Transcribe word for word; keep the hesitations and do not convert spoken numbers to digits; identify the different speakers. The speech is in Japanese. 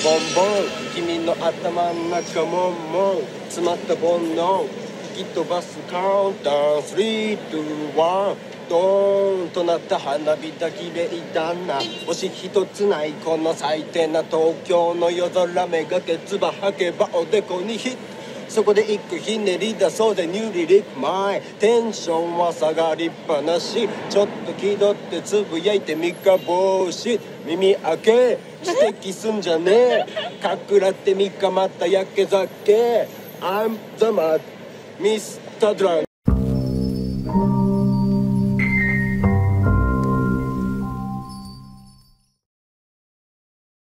Speaker 1: ボンボン君の頭の中ももん詰まった煩悩吹き飛ばすカウンタースリー、ツー、ワンドーンとなった花火だ綺麗だな星一つないこの最低な東京の夜空めがけつば吐けばおでこにヒットそこで一個ひねり出そうぜニューリリック前テンションは下がりっぱなしちょっと気取ってつぶやいてみかぼうし耳開け指摘すんじゃねえかくらってみかまったやけ酒 I'm the mad Mister Drunk